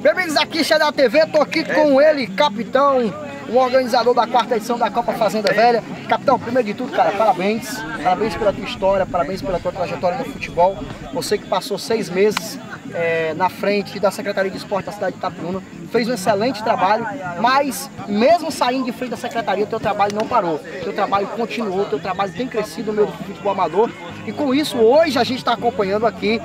Bem-vindos aqui, Xadá TV, tô aqui com ele, capitão, o organizador da 4ª edição da Copa Fazenda Velha. Capitão, primeiro de tudo, cara, parabéns. Parabéns pela tua história, parabéns pela tua trajetória no futebol. Você que passou 6 meses na frente da Secretaria de Esporte da cidade de Itapiúna, fez um excelente trabalho, mas mesmo saindo de frente da Secretaria, o teu trabalho não parou. O teu trabalho continuou, o teu trabalho tem crescido no meio do futebol amador. E com isso, hoje a gente está acompanhando aqui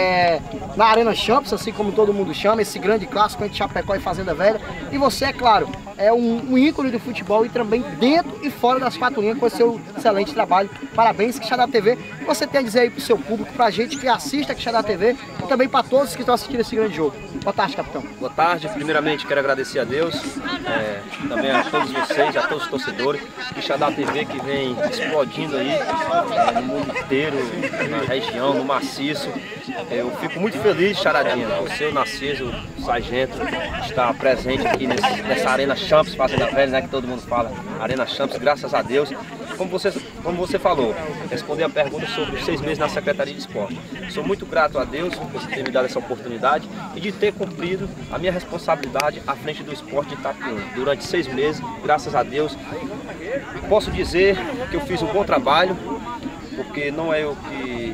na Arena Champs, assim como todo mundo chama, esse grande clássico entre Chapecó e Fazenda Velha. E você, é claro, é um ícone do futebol e também dentro e fora das 4 linhas com o seu excelente trabalho. Parabéns, Xadá TV. Você tem a dizer aí pro seu público, pra gente que assiste a Xadá TV e também para todos que estão assistindo esse grande jogo. Boa tarde, capitão. Boa tarde. Primeiramente, quero agradecer a Deus, também a todos vocês, a todos os torcedores de Xadá TV que vem explodindo aí no mundo inteiro, na região, no maciço. Eu fico muito feliz, Charadinha, você, o Narciso, o Sargento, está presente aqui nessa Arena Champs Fazenda Velha, né, que todo mundo fala, Arena Champs, graças a Deus. Como você falou, responder a pergunta sobre os 6 meses na Secretaria de Esporte. Sou muito grato a Deus por ter me dado essa oportunidade e de ter cumprido a minha responsabilidade à frente do esporte de Itapiúna. Durante 6 meses, graças a Deus, posso dizer que eu fiz um bom trabalho, porque não é eu que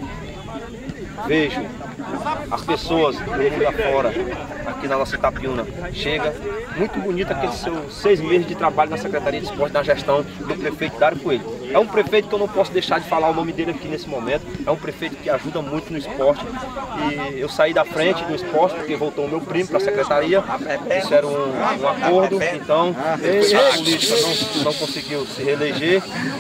vejo as pessoas do mundo afora, aqui na nossa Itapiúna. Chega muito bonito aqueles seus 6 meses de trabalho na Secretaria de Esporte, na gestão do prefeito Dário Coelho. É um prefeito que eu não posso deixar de falar o nome dele aqui nesse momento. É um prefeito que ajuda muito no esporte. E eu saí da frente do esporte porque voltou o meu primo para a secretaria. Isso era um acordo, então a política não conseguiu se reeleger.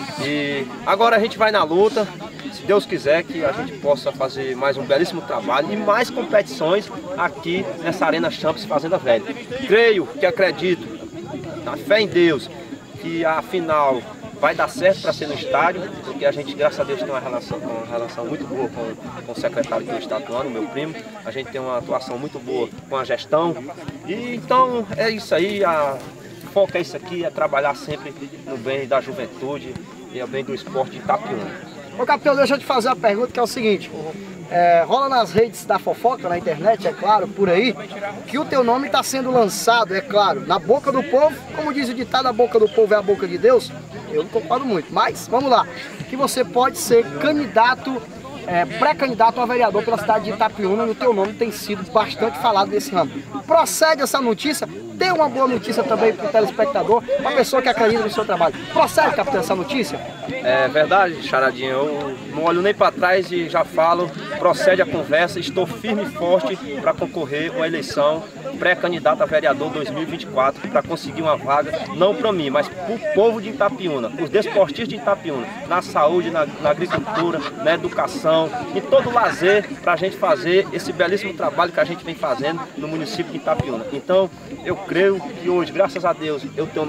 E agora a gente vai na luta. Se Deus quiser que a gente possa fazer mais um belíssimo trabalho e mais competições aqui nessa Arena Champs Fazenda Velha. Creio que acredito, na fé em Deus, que a final vai dar certo para ser no estádio, porque a gente, graças a Deus, tem uma relação muito boa com o secretário que está atuando, meu primo. A gente tem uma atuação muito boa com a gestão. E então é isso aí, o foco é isso aqui, é trabalhar sempre no bem da juventude e no bem do esporte de Itapiúna. Ô capitão, deixa eu te fazer uma pergunta que é o seguinte, rola nas redes da fofoca, na internet, é claro, por aí, que o teu nome está sendo lançado, é claro, na boca do povo, como diz o ditado, a boca do povo é a boca de Deus. Eu não concordo muito, mas vamos lá, que você pode ser candidato, pré-candidato a vereador pela cidade de Itapiúna e o teu nome tem sido bastante falado nesse ramo. Procede essa notícia? Tem uma boa notícia também para o telespectador, uma pessoa que acredita no seu trabalho. Procede, capitão, essa notícia? É verdade, Charadinha, eu não olho nem para trás e já falo, procede a conversa, estou firme e forte para concorrer a uma eleição pré-candidato a vereador 2024 para conseguir uma vaga, não para mim, mas para o povo de Itapiúna, os desportistas de Itapiúna, na saúde, na agricultura, na educação, em todo o lazer, para a gente fazer esse belíssimo trabalho que a gente vem fazendo no município de Itapiúna. Então, eu creio que hoje, graças a Deus, eu tenho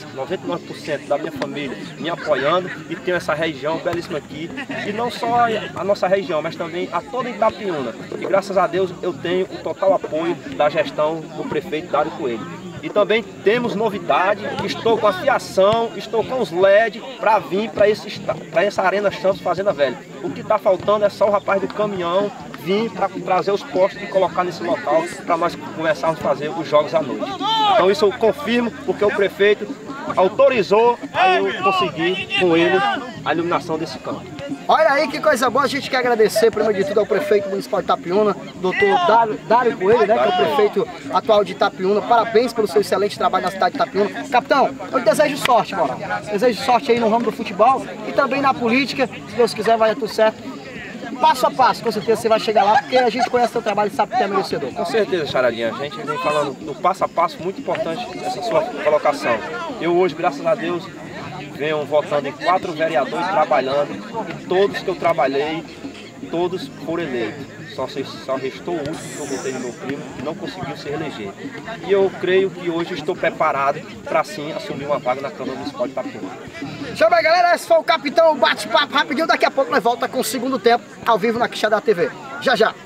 99% da minha família me apoiando e tenho essa região belíssima aqui, e não só a nossa região, mas também a toda Itapiúna. E graças a Deus eu tenho o total apoio da gestão do prefeito Dário Coelho. E também temos novidade, estou com a fiação, estou com os LED para vir para essa Arena Champs Fazenda Velha. O que está faltando é só o rapaz do caminhão vir para trazer os postos e colocar nesse local para nós começarmos a fazer os jogos à noite. Então isso eu confirmo porque o prefeito autorizou a eu conseguir com ele a iluminação desse campo. Olha aí que coisa boa, a gente quer agradecer primeiro de tudo ao prefeito municipal de Itapiúna, doutor Dário Coelho, né, que é o prefeito atual de Itapiúna. Parabéns pelo seu excelente trabalho na cidade de Itapiúna. Capitão, eu desejo sorte, mano. Desejo sorte aí no ramo do futebol e também na política. Se Deus quiser vai dar tudo certo. Passo a passo, com certeza você vai chegar lá, porque a gente conhece o seu trabalho e sabe que é merecedor. Com certeza, Charadinha. A gente vem falando do passo a passo, muito importante essa sua colocação. Eu hoje, graças a Deus, venho votando em 4 vereadores trabalhando, e todos que eu trabalhei, todos foram eleitos. Só restou o último que eu votei no meu primo, que não conseguiu se reeleger. E eu creio que hoje estou preparado para sim assumir uma vaga na Câmara Municipal de Itapiúna. Deixa eu ver, galera, esse foi o capitão, bate-papo rapidinho, daqui a pouco nós volta com o segundo tempo, ao vivo na Xadá TV. Já, já.